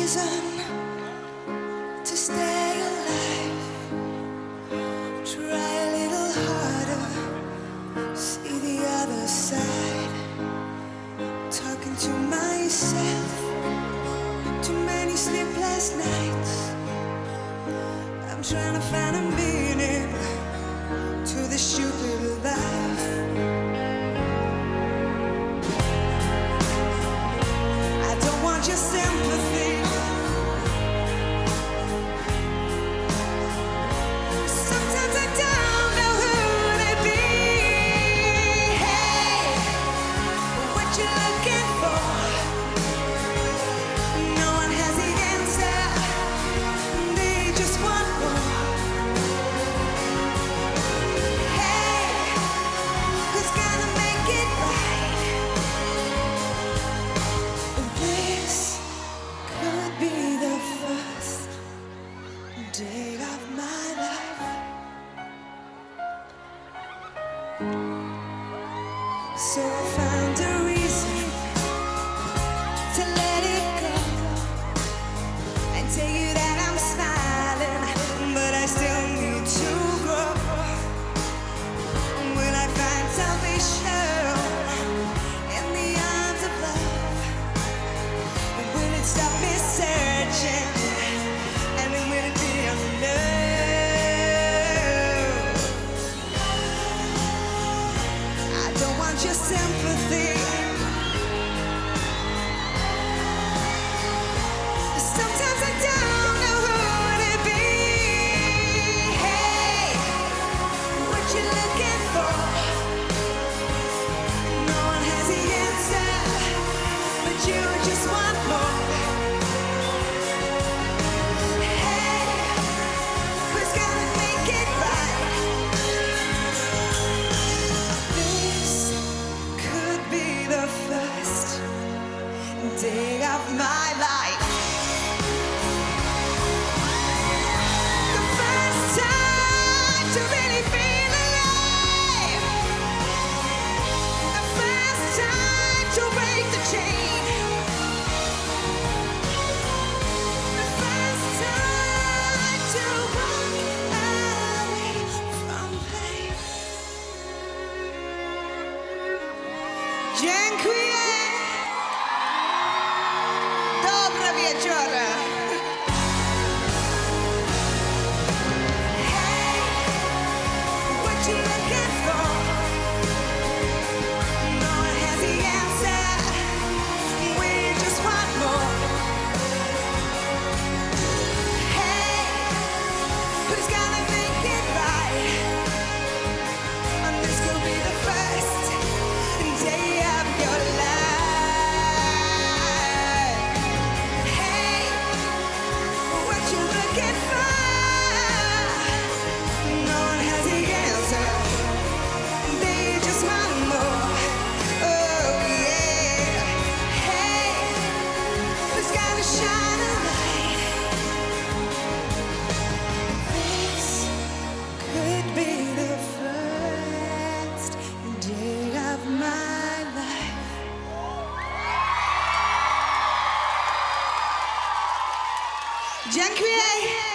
reason to stay alive. Try a little harder, see the other side. Talking to myself, too many sleepless nights. I'm trying to find a meaning to this stupid life. I don't want your sympathy. Sometimes I don't know who to be. Hey, what you looking for? No one has the answer. They just want more. Hey, who's gonna make it right? This could be the first day of my life. So I found a reason to let it go and tell you that I'm smiling, but I still need to grow. Will I find salvation in the arms of love? Will it stop me searching? And then will it be enough? I don't want your sympathy. Sometimes I don't know who to be. Hey, what you looking for? No one has the answer, but you just want more. Hey, who's gonna make it right? This could be the first day of my life. The first time to really feel alive. The first time to break the chain. The first time to walk away from pain. Dziękuję. Dobre wieczory. Hey, what you looking for? No one has the answer. We just want more. Hey, who's gonna make it right? And this could be the first day of your life. Hey, what you looking for? No one has the answer. They just want more. Oh yeah. Hey, who's gonna shine a light? This could be the first day of my life. Dziękuję.